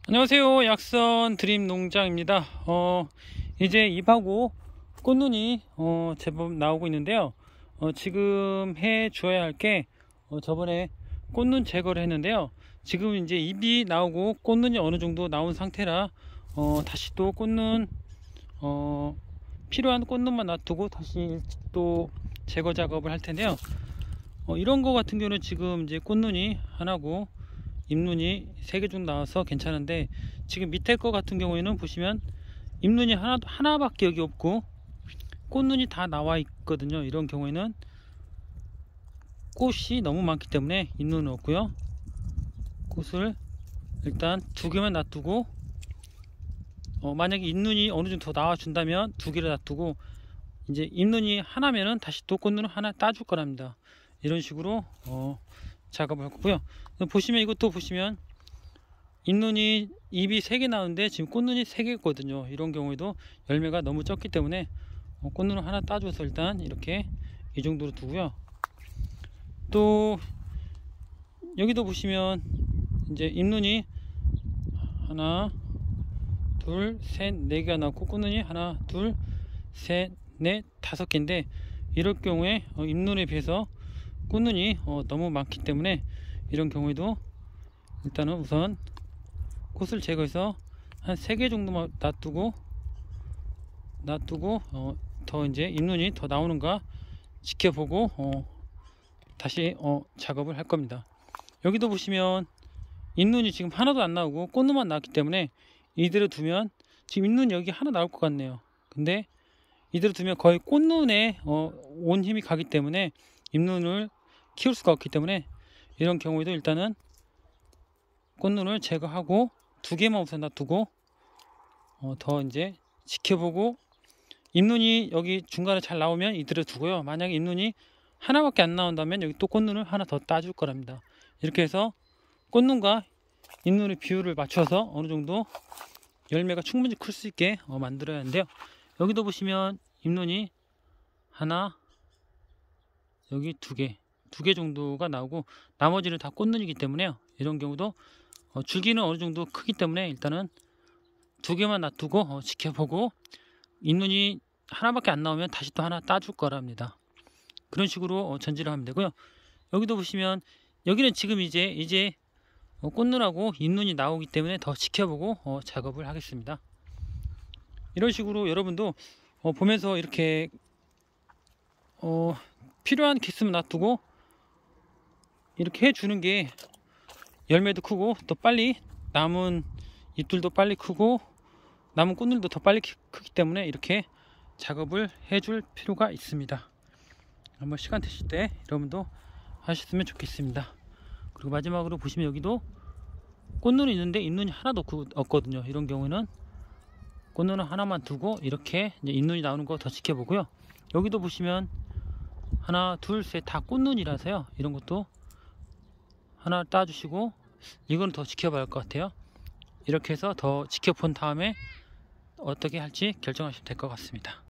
안녕하세요. 약선 드림 농장입니다. 이제 잎하고 꽃눈이 제법 나오고 있는데요. 지금 해 주어야 할 게 저번에 꽃눈 제거를 했는데요. 지금 이제 잎이 나오고 꽃눈이 어느 정도 나온 상태라 다시 또 꽃눈 필요한 꽃눈만 놔두고 다시 또 제거 작업을 할 텐데요. 이런 거 같은 경우는 지금 이제 꽃눈이 하나고 잎눈이 3개 정도 나와서 괜찮은데, 지금 밑에 거 같은 경우에는 보시면 잎눈이 하나밖에 여기 없고 꽃눈이 다 나와 있거든요. 이런 경우에는 꽃이 너무 많기 때문에 잎눈은 없고요. 꽃을 일단 2개만 놔두고 만약에 잎눈이 어느 정도 더 나와 준다면 2개를 놔두고, 이제 잎눈이 하나면은 다시 또 꽃눈을 하나 따줄 거랍니다. 이런 식으로 작업을 할 거고요. 보시면 이것도 보시면 잎눈이 잎이 3개 나오는데 지금 꽃눈이 3개 있거든요. 이런 경우에도 열매가 너무 적기 때문에 꽃눈을 하나 따줘서 일단 이렇게 이 정도로 두고요. 또 여기도 보시면 이제 잎눈이 하나 둘 셋 4개가 나왔고 꽃눈이 하나 둘 셋 넷 5개인데, 이럴 경우에 잎눈에 비해서 꽃눈이 너무 많기 때문에 이런 경우에도 일단은 우선 꽃을 제거해서 한 3개 정도만 놔두고 더 이제 잎눈이 더 나오는가 지켜보고 다시 작업을 할 겁니다. 여기도 보시면 잎눈이 지금 하나도 안 나오고 꽃눈만 나왔기 때문에 이대로 두면 지금 잎눈 여기 하나 나올 것 같네요. 근데 이대로 두면 거의 꽃눈에 온 힘이 가기 때문에 잎눈을 키울 수가 없기 때문에 이런 경우에도 일단은 꽃눈을 제거하고 2개만 우선 놔두고 더 이제 지켜보고, 잎눈이 여기 중간에 잘 나오면 이대로 두고요. 만약에 잎눈이 하나밖에 안 나온다면 여기 또 꽃눈을 하나 더 따줄 거랍니다. 이렇게 해서 꽃눈과 잎눈의 비율을 맞춰서 어느 정도 열매가 충분히 클 수 있게 만들어야 하는데요. 여기도 보시면 잎눈이 하나, 여기 2개 정도가 나오고 나머지는 다 꽃눈이기 때문에요. 이런 경우도 줄기는 어느 정도 크기 때문에 일단은 2개만 놔두고 지켜보고, 잎눈이 하나밖에 안 나오면 다시 또 하나 따줄 거랍니다. 그런 식으로 전지를 하면 되고요. 여기도 보시면 여기는 지금 이제 꽃눈하고 잎눈이 나오기 때문에 더 지켜보고 작업을 하겠습니다. 이런 식으로 여러분도 보면서 이렇게 필요한 개수만 놔두고 이렇게 해주는 게 열매도 크고 또 빨리 남은 잎들도 빨리 크고 남은 꽃들도 더 빨리 크기 때문에 이렇게 작업을 해줄 필요가 있습니다. 한번 시간 되실 때 여러분도 하셨으면 좋겠습니다. 그리고 마지막으로 보시면 여기도 꽃눈이 있는데 잎눈이 하나도 없거든요. 이런 경우에는 꽃눈을 하나만 두고 이렇게 이제 잎눈이 나오는 거 더 지켜보고요. 여기도 보시면 하나 둘 셋 다 꽃눈이라서요. 이런 것도 하나 따주시고, 이건 더 지켜봐야 할 것 같아요. 이렇게 해서 더 지켜본 다음에 어떻게 할지 결정하시면 될 것 같습니다.